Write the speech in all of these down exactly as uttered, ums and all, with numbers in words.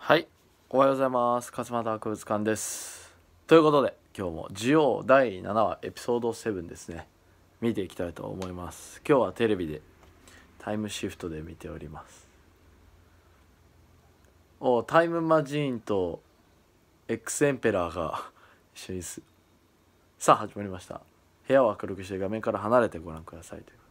はい、おはようございます。勝俣博物館です。ということで今日もジオだいななわエピソードセブンですね、見ていきたいと思います。今日はテレビでタイムシフトで見ております。おタイムマジーンと X エンペラーが一緒にすさあ始まりました。部屋を明るくして画面から離れてご覧くださいという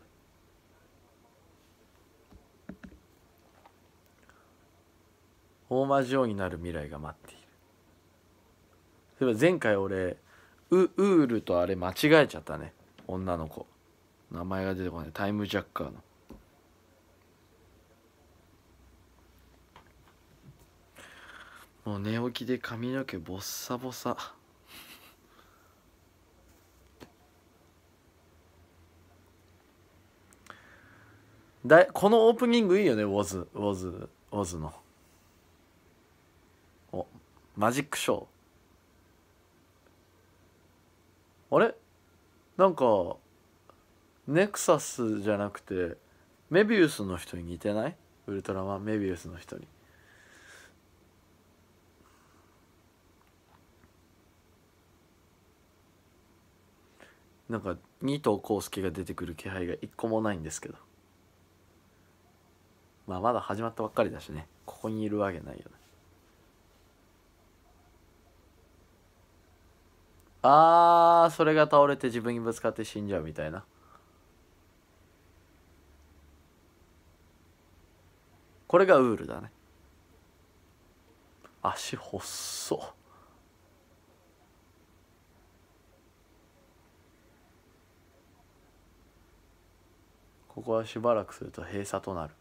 大魔女になる未来が待っている。そういえば前回俺ウウールとあれ間違えちゃったね。女の子名前が出てこない。タイムジャッカーのもう寝起きで髪の毛ボッサボサだいこのオープニングいいよね。ウォズウォズウォズのおマジックショー。あれなんかネクサスじゃなくてメビウスの人に似てない？ウルトラマンメビウスの人に。なんか二頭康介が出てくる気配が一個もないんですけど、まあまだ始まったばっかりだしね、ここにいるわけないよね。あーそれが倒れて自分にぶつかって死んじゃうみたいな。これがウールだね。足細っ。ここはしばらくすると閉鎖となる。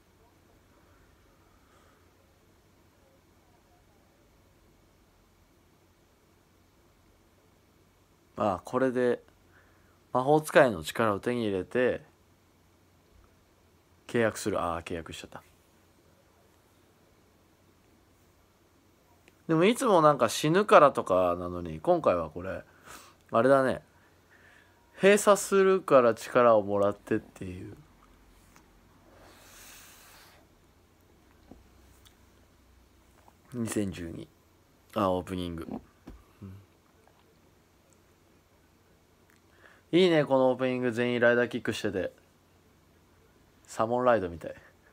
まあこれで魔法使いの力を手に入れて契約する。ああ契約しちゃった。でもいつもなんか死ぬからとかなのに、今回はこれあれだね、閉鎖するから力をもらってっていう。にせんじゅうにあオープニング、うん、いいねこのオープニング。全員ライダーキックしててサモンライドみたい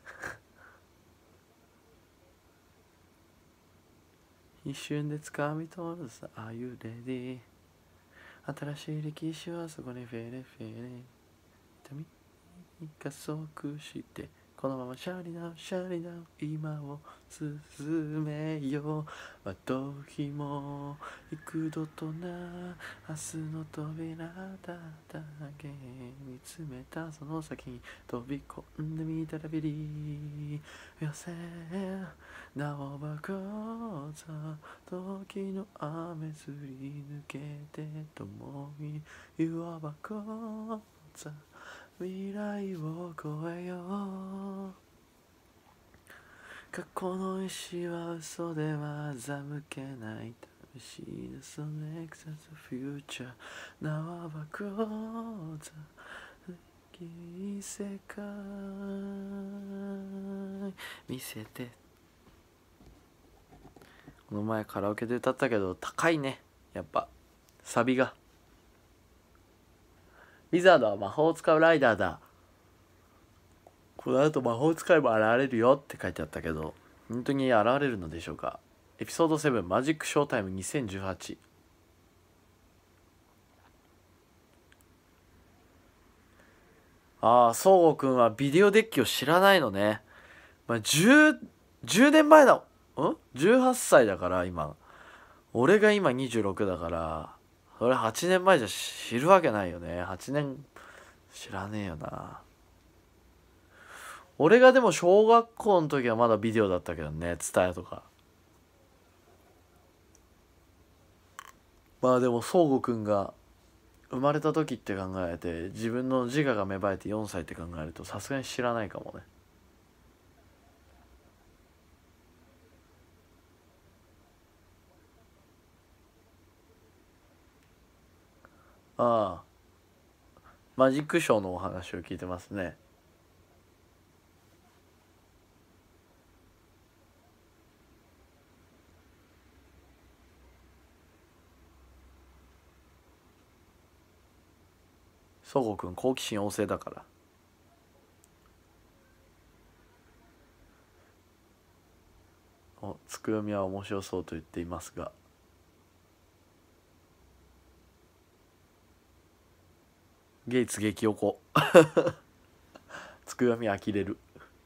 一瞬で掴み取るさ Are you ready？ 新しい歴史はそこにフェレフェレ痛み加速してこのままシャリナウシャリナウ今を進めよう。窓日も幾度とな明日の扉だだけ見つめたその先に飛び込んでみたらビリ寄せなおばこざ時の雨すり抜けて共に岩ばこざ未来を越えよう。過去の石は嘘では欺けない魂のそのエクサスフューチャー縄ばこざいい世界見せて。この前カラオケで歌ったけど高いねやっぱサビが。ウィザードは魔法を使うライダーだ。この後魔法使いも現れるよって書いてあったけど本当に現れるのでしょうか。エピソードセブンマジックショータイムにせんじゅうはち。ああそうごくんはビデオデッキを知らないのね。まあ、10, 10年前だんじゅうはっさいだから今。俺が今にじゅうろくだからそれはちねんまえじゃ知るわけないよね。はちねん知らねえよな。俺がでも小学校の時はまだビデオだったけどね、ツタヤとか。まあでもそうごくんが生まれた時って考えて自分の自我が芽生えてよんさいって考えるとさすがに知らないかもね。ああマジックショーのお話を聞いてますね。 そごうくん好奇心旺盛だから。お、つくよみは面白そうと言っていますが、ゲイツ激おこつくよみ呆れる。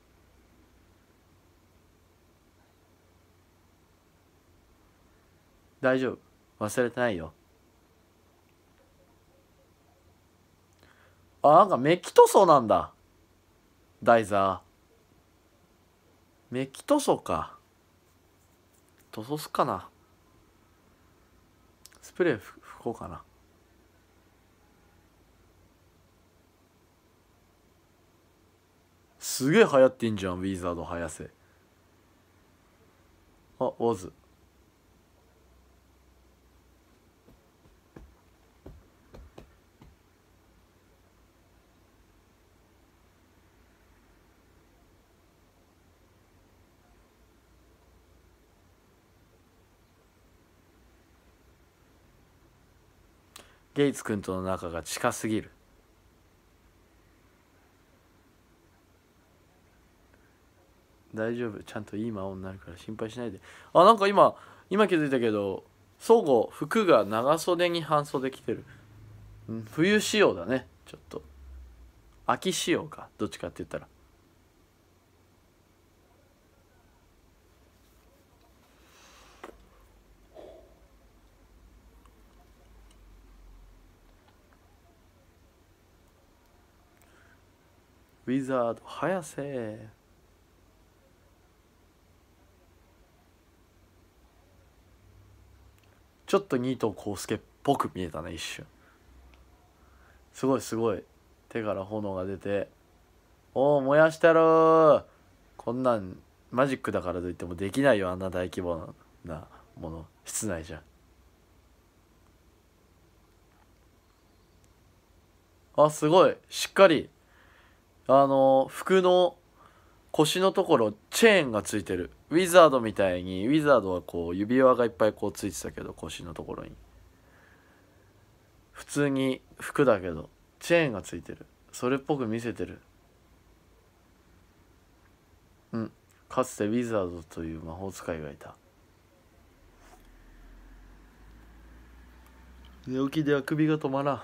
大丈夫、忘れてないよ。あ、なんかメキ塗装なんだ、ダイザー。メキ塗装か。塗装すっかな。スプレー吹こうかな。すげえ流行ってんじゃん、ウィザード早瀬。あ、ウォズ。ゲイツ君との仲が近すぎる。大丈夫、ちゃんといい魔王になるから心配しないで。あ、なんか今今気づいたけど、相互服が長袖に半袖着てる。うん、冬仕様だね。ちょっと秋仕様か、どっちかって言ったら。ウィザード早瀬。ちょっと二藤康介っぽく見えたね、一瞬。すごいすごい。手から炎が出て、おお燃やしたろー。こんなんマジックだからといってもできないよ、あんな大規模なもの室内じゃ。あ、すごいしっかり、あの服の腰のところチェーンがついてる。ウィザードみたいに、ウィザードはこう指輪がいっぱいこうついてたけど、腰のところに普通に服だけどチェーンがついてる。それっぽく見せてる。うん、かつてウィザードという魔法使いがいた。寝起きでは首が止まらん。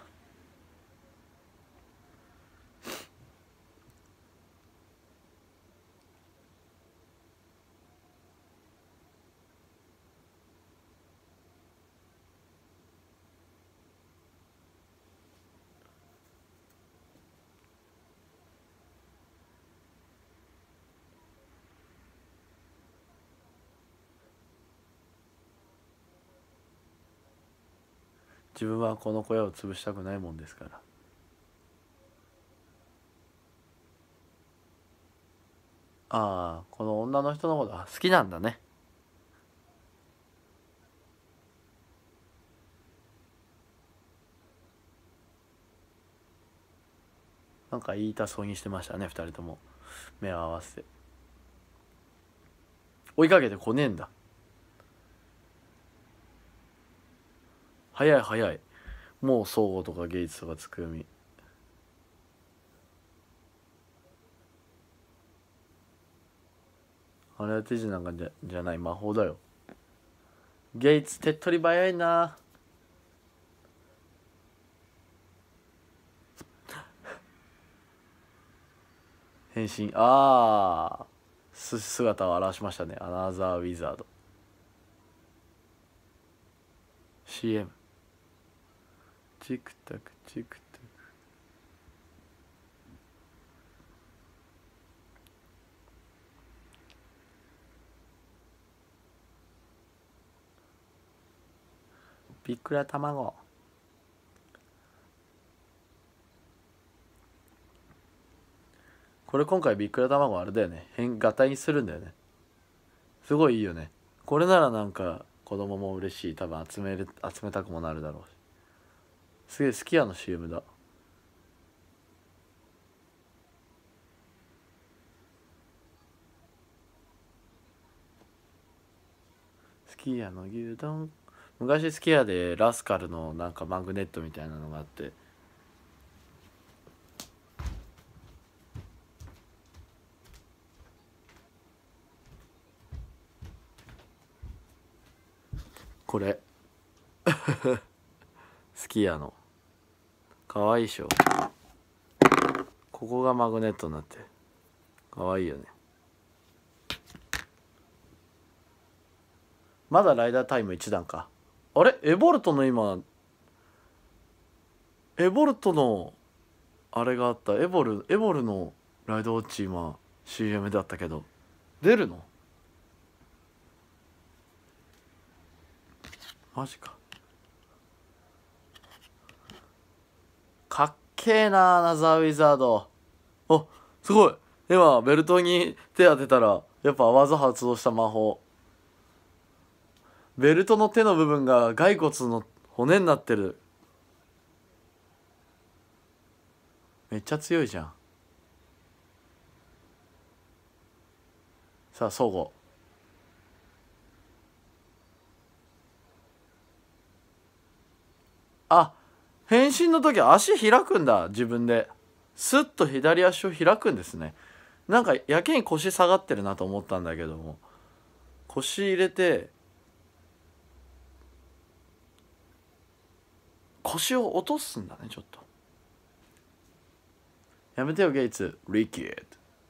自分はこの小屋を潰したくないもんですから。ああ、この女の人のことは好きなんだね。なんか言いたそうにしてましたね、二人とも目を合わせて。追いかけてこねえんだ。早い早い。もう相互とかゲイツとかつくよみ。あれは手品なんかじゃじゃない、魔法だよ。ゲイツ手っ取り早いな。変身、ああ姿を現しましたね、アナザーウィザード。 シーエム チクタクチクタク。びっくら卵。これ今回びっくら卵あれだよね、変合体にするんだよね。すごいいいよね。これならなんか子供も嬉しい。多分集める集めたくもなるだろうし。すげえすき家の シーエム だ。すき家の牛丼。昔すき家でラスカルのなんかマグネットみたいなのがあって、 これ好きやの。かわいいでしょ。ここがマグネットになってかわいいよね。まだライダータイムいちだんか。あれエボルトの今エボルトのあれがあった。エボルエボルのライドウォッチ今 シーエム だったけど出るの？マジか。かっけえな、アナザーウィザード。あ、すごい。今ベルトに手当てたらやっぱ技発動した魔法。ベルトの手の部分が骸骨の骨になってる。めっちゃ強いじゃん。さあ相互。あ、変身の時足開くんだ。自分でスッと左足を開くんですね。なんかやけに腰下がってるなと思ったんだけども、腰入れて腰を落とすんだね。ちょっとやめてよゲイツ。リキッド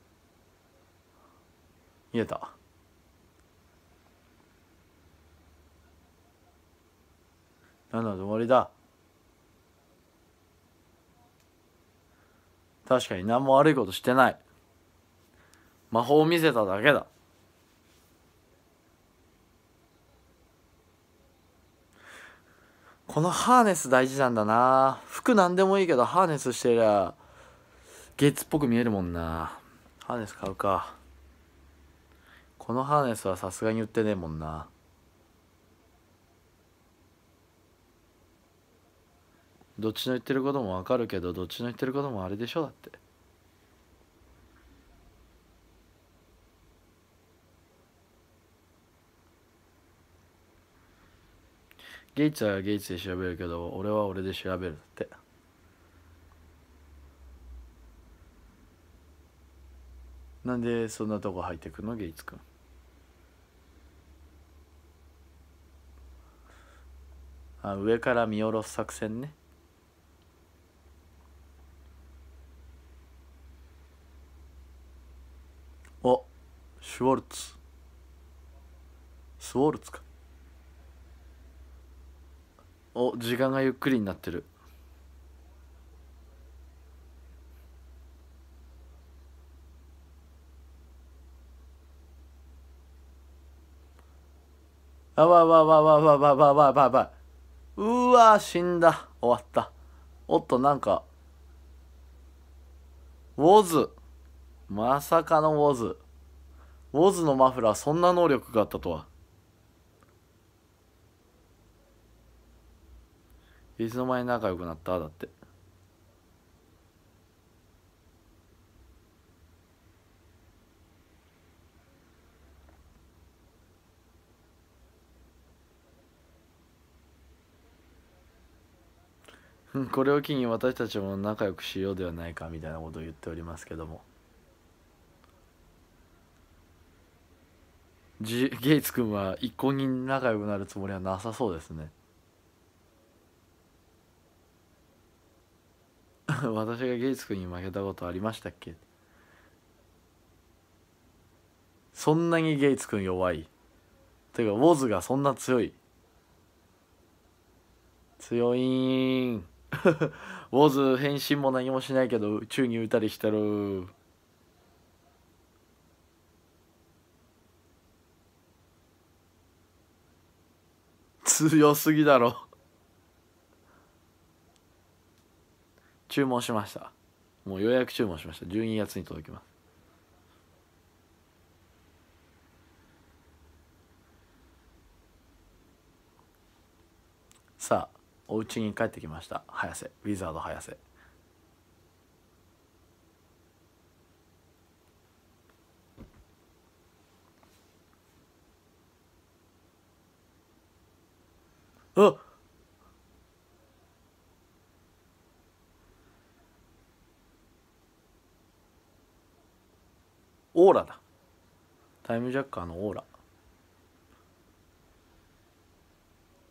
言えた。なんだ終わりだ。確かに何も悪いことしてない。魔法を見せただけだ。このハーネス大事なんだな。服なんでもいいけどハーネスしてりゃゲッツっぽく見えるもんな。ハーネス買うか。このハーネスはさすがに売ってねえもんな。どっちの言ってることもわかるけど、どっちの言ってることもあれでしょ。だってゲイツはゲイツで調べるけど俺は俺で調べるって。なんでそんなとこ入ってくのゲイツくん。あ、上から見下ろす作戦ね。お、シュワルツスウォルツか。お、時間がゆっくりになってる。あわわわわわわわわわわ。うわ死んだ。終わった。おっとなんかウォズ、まさかのウォズウォズのマフラーそんな能力があったとは。いつの間に仲良くなった。だってこれを機に私たちも仲良くしようではないかみたいなことを言っておりますけども、ジゲイツ君は一向に仲良くなるつもりはなさそうですね。私がゲイツ君に負けたことありましたっけ。そんなにゲイツ君弱い。てかウォズがそんな強い。強いーん。ウォズ変身も何もしないけど宇宙に撃たりしてる。強すぎだろ。注文しました。もう予約注文しました。じゅうにがつに届きます。さあお家に帰ってきました。早瀬ウィザード早瀬。あ、オーラだ。タイムジャッカーのオーラ。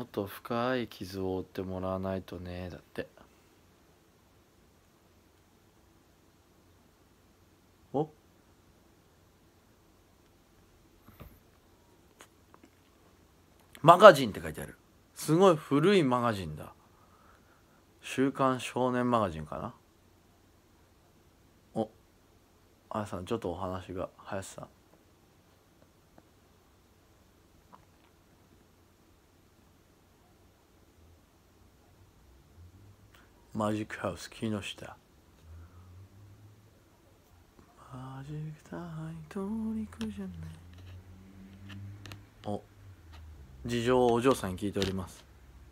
と深い傷を負ってもらわないとね。だって。おマガジンって書いてある。すごい古いマガジンだ。週刊少年マガジンかな。お、あやさんちょっとお話が。林さん、マジックハウス木下。マジックタイトニックじゃない。お、事情をお嬢さんに聞いております。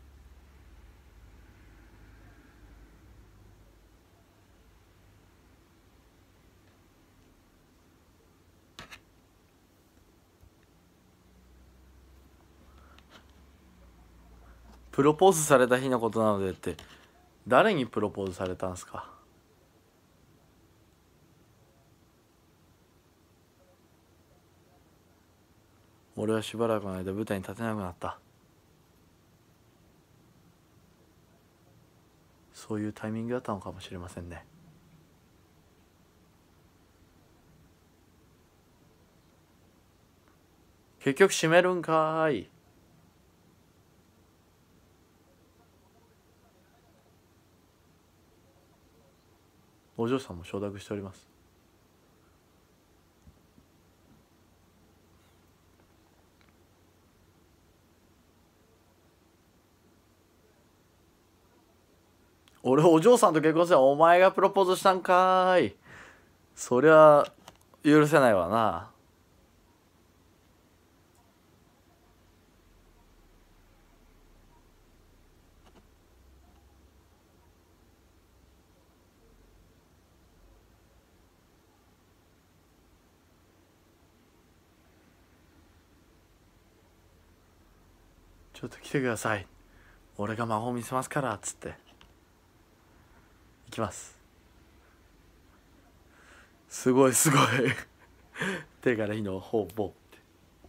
プロポーズされた日のことなのでって、誰にプロポーズされたんですか？俺はしばらくの間舞台に立てなくなった。そういうタイミングだったのかもしれませんね。結局閉めるんかーい。お嬢さんも承諾しております。俺お嬢さんと結婚してお前がプロポーズしたんかーい。そりゃ許せないわな。ちょっと来てください、俺が魔法見せますからっつって行きます。すごいすごい手から火の方々って、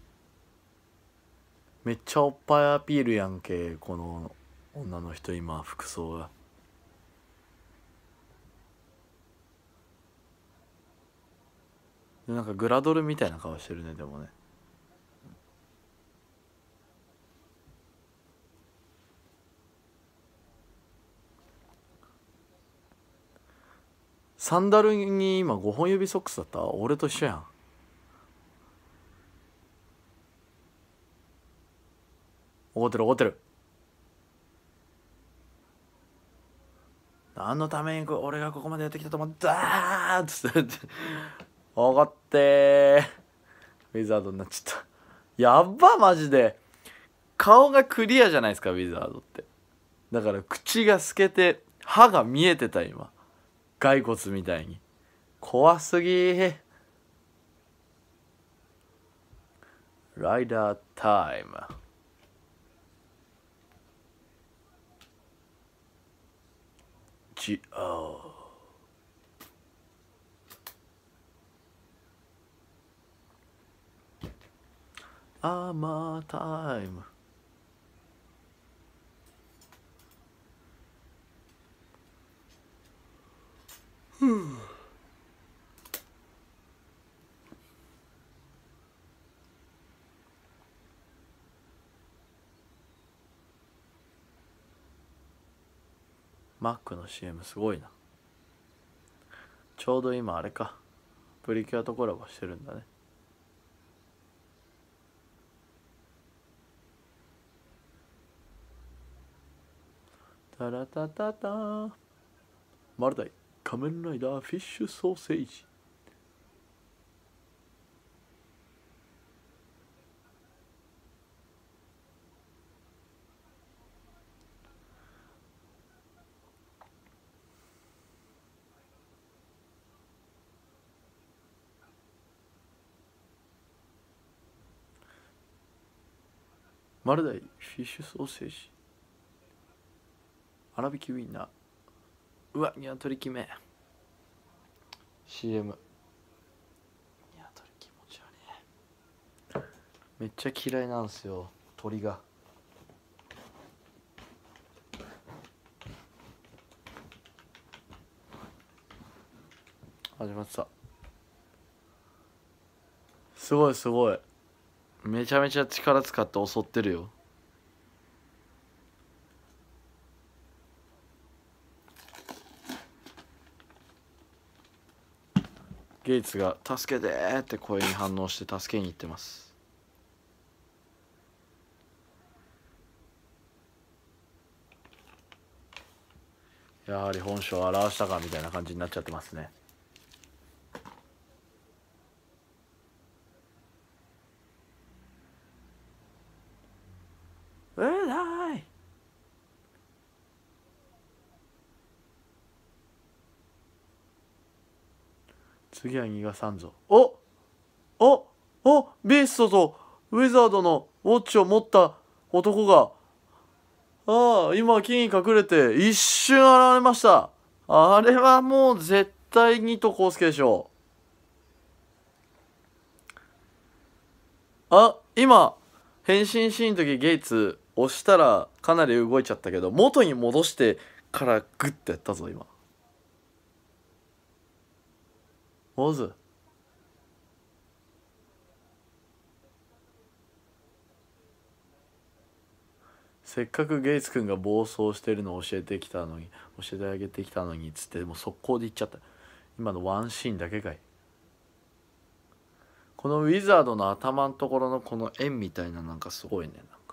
めっちゃおっぱいアピールやんけこの女の人。今服装がなんかグラドルみたいな顔してるね。でもね、サンダルに今ごほん指ソックスだった。俺と一緒やん。怒ってる怒ってる。何のために俺がここまでやってきたと思ったーっつって怒ってーウィザードになっちゃった。やっばマジで。顔がクリアじゃないですかウィザードって。だから口が透けて歯が見えてた今、骸骨みたいに。怖すぎー。ライダータイム。ジオアーマータイム。ふぅ。マックの シーエム すごいな。ちょうど今あれか、プリキュアとコラボしてるんだね。タラタタター。マルダイ仮面ライダーフィッシュソーセージ。マルダイフィッシュソーセージ。粗挽きウインナー。うわ、ニワトリ決め シーエム。 ニワトリ気持ち悪い。めっちゃ嫌いなんすよ鳥が。 始まってた。すごいすごい、めちゃめちゃ力使って襲ってるよ。ゲイツが「助けて!」って声に反応して助けに行ってます。やはり本性を表したかみたいな感じになっちゃってますね。うるさい。次は逃がさんぞ。おおおビーストとウィザードのウォッチを持った男が、ああ今木に隠れて一瞬現れました。あれはもう絶対にとコウスケでしょう。あ、今変身シーンの時ゲイツ押したらかなり動いちゃったけど、元に戻してからグッてやったぞ今。オズせっかくゲイツくんが暴走してるのを教えてきたのに教えてあげてきたのにっつってもう速攻で言っちゃった。今のワンシーンだけかい。このウィザードの頭のところのこの円みたいな、なんかすごいね。なんか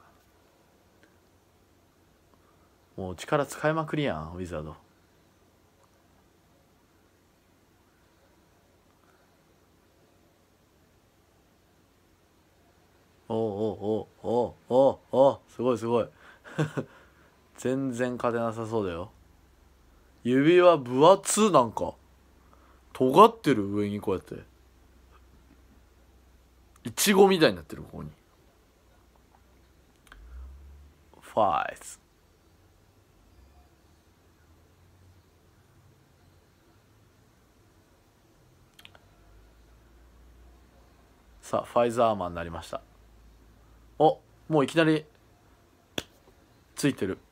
もう力使いまくりやんウィザード。おおおおおおおすごいすごい全然勝てなさそうだよ。指輪分厚なんか尖ってる、上にこうやってイチゴみたいになってる。ここにファイズ。さあファイザーマンになりました。お、もういきなりついてる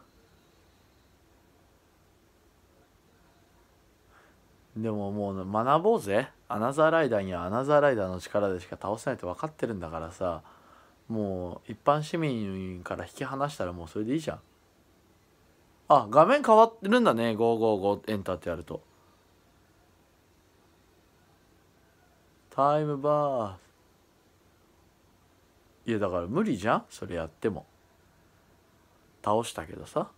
でももう学ぼうぜ。アナザーライダーにはアナザーライダーの力でしか倒せないって分かってるんだからさ、もう一般市民から引き離したらもうそれでいいじゃん。あ、画面変わってるんだね。ごーごーごエンターってやるとタイムバース。いやだから無理じゃんそれやっても。倒したけどさ。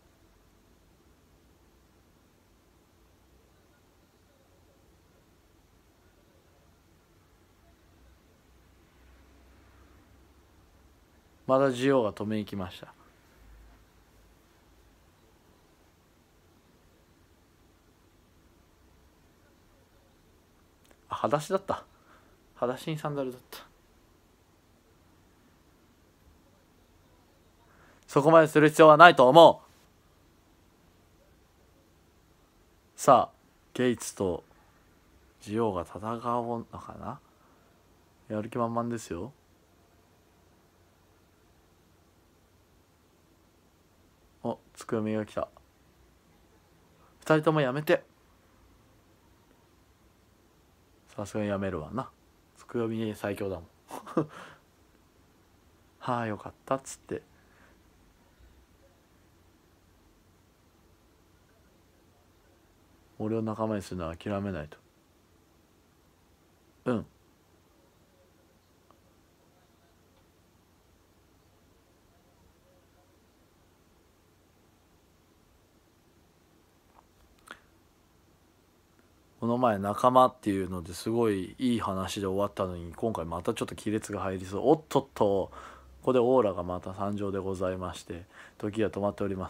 まだジオが止めに来ました。あ、裸足だった。裸足にサンダルだった。そこまでする必要はないと思う。さあゲイツとジオが戦うのかな。やる気満々ですよ。お、つくよみが来た。二人ともやめて。さすがにやめるわな。つくよみ最強だもんはあよかったっつって。俺を仲間にするのは諦めないと。うん。この前仲間っていうのですごいいい話で終わったのに、今回またちょっと亀裂が入りそう。おっとっと、ここでオーラがまた参上でございまして、時が止まっております。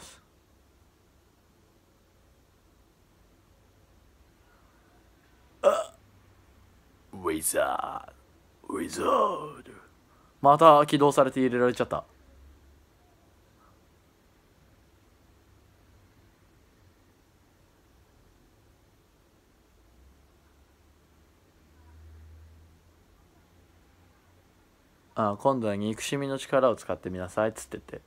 あ、ウィザードウィザードまた起動されて入れられちゃった。あ、今度は憎しみの力を使ってみなさいっつってて、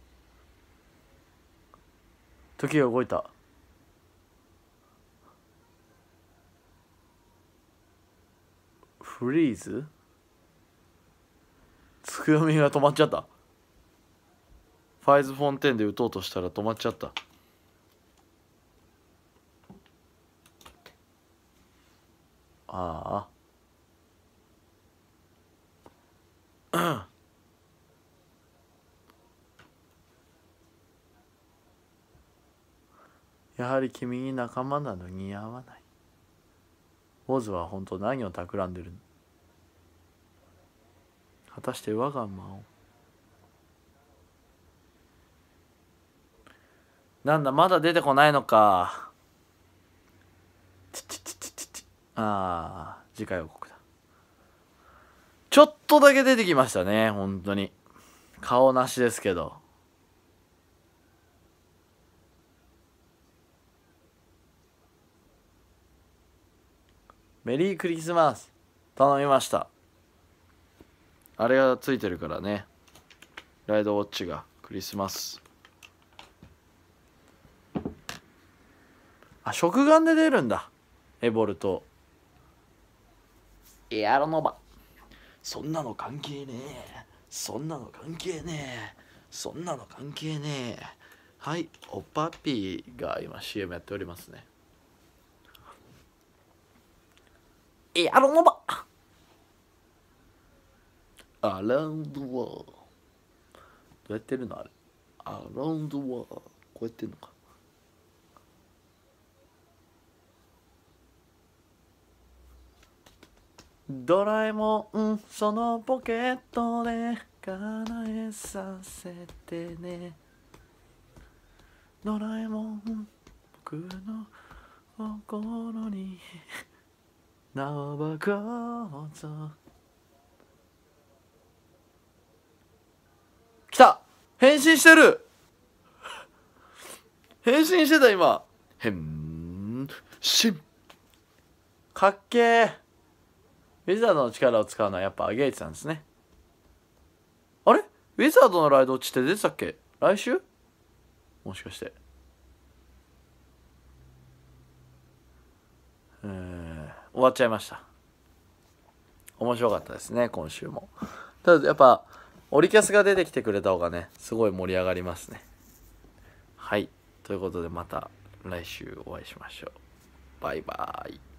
時が動いた。 フリーズ。つくよみが止まっちゃった。ファイズフォンテンで打とうとしたら止まっちゃった。ああやはり君に仲間など似合わない。オズは本当何を企んでるの。果たして我が魔王。なんだまだ出てこないのか。ああ次回予告だ。ちょっとだけ出てきましたね。本当に顔なしですけど。メリークリスマス頼みました。あれがついてるからね。ライドウォッチがクリスマス。あ、食玩で出るんだ。エボルトエアロノバ。そんなの関係ねえ。そんなの関係ねえ。そんなの関係ねえ。はい、おっぱっぴーが今 シーエム やっておりますね。エアロノバアラウンドワー。どうやってるのあれ。アラウンドワー。こうやってんのか。ドラえもんそのポケットで叶えさせてね。ドラえもん僕の心に縄ばこそ。来た。変身してる。変身してた今。変身。かっけー。ウィザードの力を使うのはやっぱアゲイツなんですね。あれウィザードのライド落ちって出てたっけ。来週もしかして。えー、終わっちゃいました。面白かったですね今週も。ただやっぱオリキャスが出てきてくれた方がねすごい盛り上がりますね。はいということでまた来週お会いしましょう。バイバーイ。